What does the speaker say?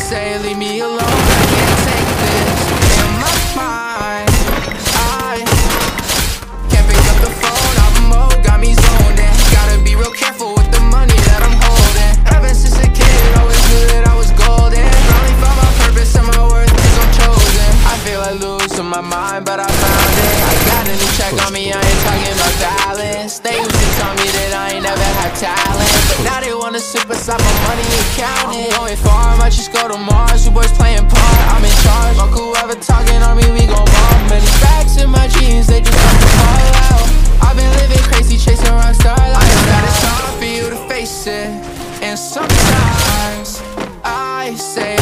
say leave me alone, I can't take this. In my mind, I can't pick up the phone, I'm got me zoned in. Gotta be real careful with the money that I'm holding. Ever since a kid, always knew that I was golden. Finally found my purpose and my worth is I'm chosen. I feel like losing my mind, but I found it. I got a new check on me, I ain't talking about balance. They used to tell me that I ain't never had talent, but now they wanna sip aside my money and count it. Going far, I might just go to Mars. You boys playing part, I'm in charge. Fuck whoever talking on me, we gon' bomb. Many facts in my jeans, they just want to fall out. I've been living crazy, chasing rockstar life. I know that it's time for you to face it, and sometimes I say